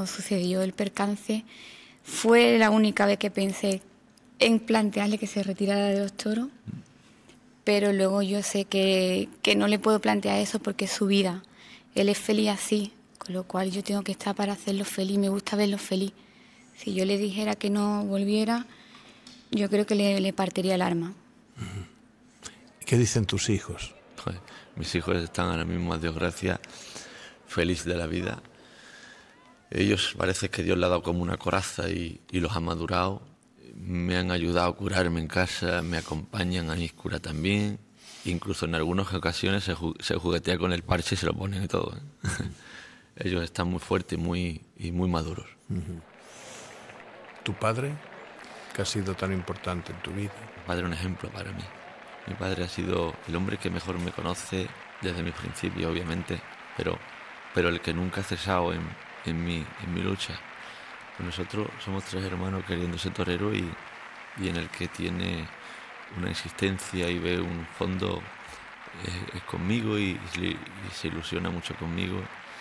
sucedió el percance, fue la única vez que pensé en plantearle que se retirara de los toros, pero luego yo sé que no le puedo plantear eso porque es su vida. Él es feliz así, con lo cual yo tengo que estar para hacerlo feliz, me gusta verlo feliz. Si yo le dijera que no volviera, yo creo que le partiría el alma. ¿Qué dicen tus hijos? Joder, mis hijos están ahora mismo, a Dios gracias, felices de la vida. Ellos parece que Dios les ha dado como una coraza y los ha madurado. Me han ayudado a curarme en casa, me acompañan a mis curas también. Incluso en algunas ocasiones se juguetea con el parche y se lo ponen y todo. Ellos están muy fuertes y muy maduros. ¿Tu padre, que ha sido tan importante en tu vida? Mi padre es un ejemplo para mí. Mi padre ha sido el hombre que mejor me conoce desde mis principios, obviamente, pero el que nunca ha cesado en mi lucha. Nosotros somos 3 hermanos queriendo ser torero y en el que tiene una existencia y ve un fondo es conmigo y se ilusiona mucho conmigo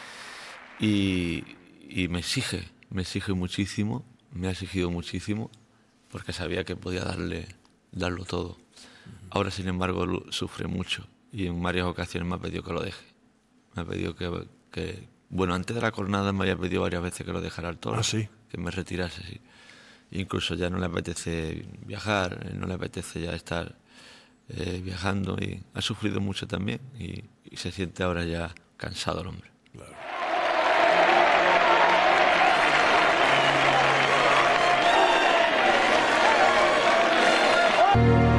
y me exige muchísimo, me ha exigido muchísimo porque sabía que podía darlo todo. Ahora, sin embargo, sufre mucho y en varias ocasiones me ha pedido que lo deje. Me ha pedido que bueno, antes de la cornada me había pedido varias veces que lo dejara al toro. ¿Ah, sí? Que me retirase, sí. Incluso ya no le apetece viajar, no le apetece ya estar viajando y ha sufrido mucho también y se siente ahora ya cansado el hombre. Claro.